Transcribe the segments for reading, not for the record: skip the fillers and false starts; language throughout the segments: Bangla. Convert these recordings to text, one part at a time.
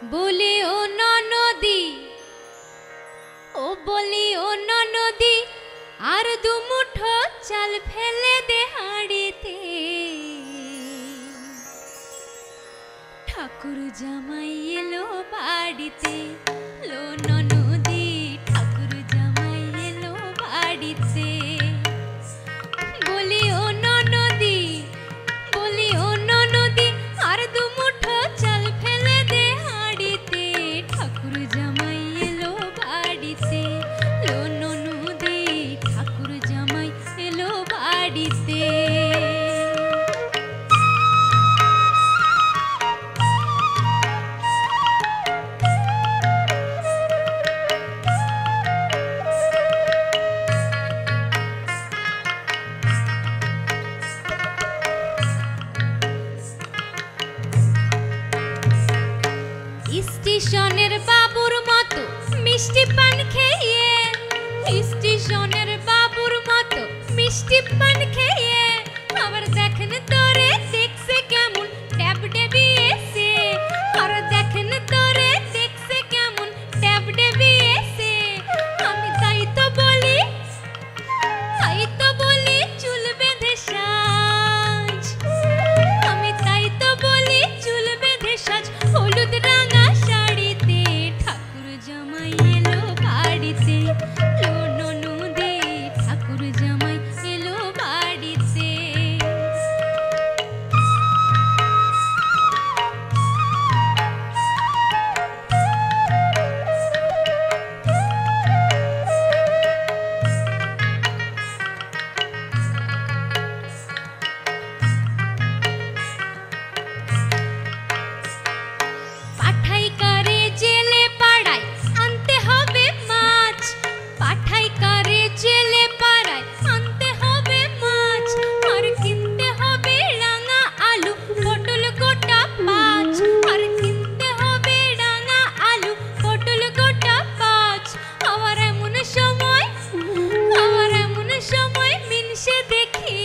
বলি ও ননদি, ও বলি ও ননদি, আর দুমুঠো চাল ফেলে দে হাঁড়িতে। ঠাকুর জামাই এলো বাড়িতে, লো ননদি, ঠাকুর জামাই এলো বাড়িতে। বলি ও ননদি, বলি ও ননদি, আর দুমুঠো চাল ফেলে দে হাঁড়িতে। ঠাকুর জামাই এলো বাড়িতে, লো ননদি, ঠাকুর জামাই এলো বাড়িতে। স্টেশনের বাবুর মতো মিষ্টি পান খেয়ে, স্টেশনের বাবুর মতো মিষ্টি পান খেয়ে, আবার দেখেন তোরে দেখছে কেমন ট্যাব ডেবিয়েছে, আর দেখেন তোরে দেখছে কেমন ট্যাব ডেবিয়েছে। আমি তাই তো বলি, তাই তো বলি চুল বেঁধে সাজ, আমি তাই তো বলি চুল বেঁধে সাজ, হলুদ রাঙা শাড়িতে। ঠাকুর জামাই এলো বাড়িতে, লো ননদি, ঠাকুর জামাই এলো বাড়িতে। পাঠাই কারে জেলে পাড়ায় আনতে হবে মাছ, পাঠাই কারে জেলে পাড়ায় আনতে হবে মাছ, আর কিনতে হবে রাঙা আলু পটল গোটা পাঁচ, আর কিনতে হবে রাঙা আলু পটল গোটা পাঁচ। আবার এমন সময়, আবার এমন সময় মিনসে দেখি,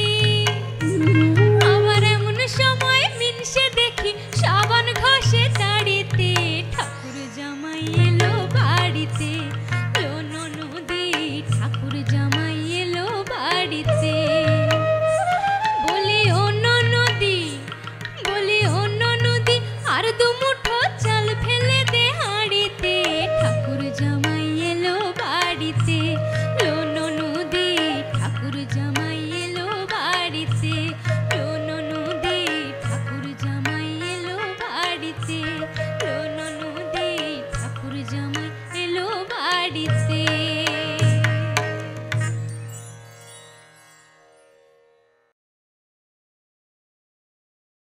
আবার এমন সময় মিনসে দেখি সাবান ঘষে দাড়িতে। ঠাকুর জামাই এলো বাড়িতে, লো ননদি, ঠাকুর জামাই এলো বাড়িতে। বলি ও ননদি, বলি ও ননদি, আর দুমুঠো চাল ফেলে দে হাঁড়িতে। ঠাকুর জামাই এলো বাড়িতে, লো ননদি, ঠাকুর জামাই এলো বাড়িতে, লো ননদি, ঠাকুর জামাই এলো বাড়িতে, লো ননদি, ঠাকুর জামাই এলো বাড়িতে।